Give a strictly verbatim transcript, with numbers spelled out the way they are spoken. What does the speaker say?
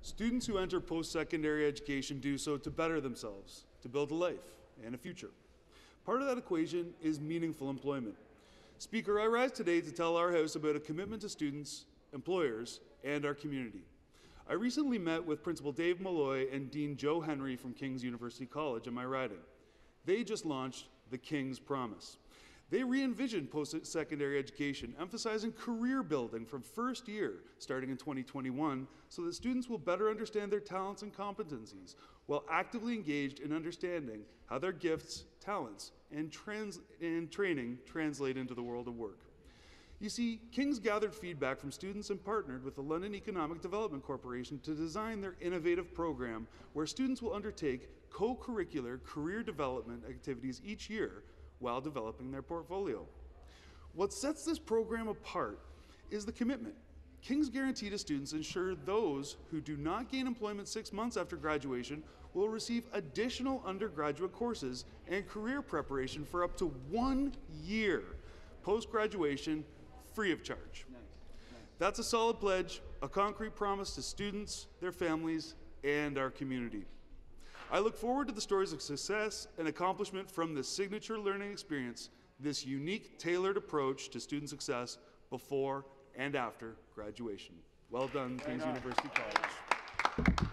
Students who enter post-secondary education do so to better themselves, to build a life and a future. Part of that equation is meaningful employment. Speaker, I rise today to tell our House about a commitment to students, employers, and our community. I recently met with Principal Dave Malloy and Dean Joe Henry from King's University College in my riding. They just launched the King's Promise. They re-envisioned post-secondary education, emphasizing career building from first year, starting in twenty twenty-one, so that students will better understand their talents and competencies, while actively engaged in understanding how their gifts, talents, and, trans and training translate into the world of work. You see, King's gathered feedback from students and partnered with the London Economic Development Corporation to design their innovative program where students will undertake co-curricular career development activities each year while developing their portfolio. What sets this program apart is the commitment. King's guarantee to students ensure those who do not gain employment six months after graduation will receive additional undergraduate courses and career preparation for up to one year post-graduation, free of charge. Nice. Nice. That's a solid pledge, a concrete promise to students, their families, and our community. I look forward to the stories of success and accomplishment from this signature learning experience, this unique, tailored approach to student success before and after graduation. Well done, King's University College.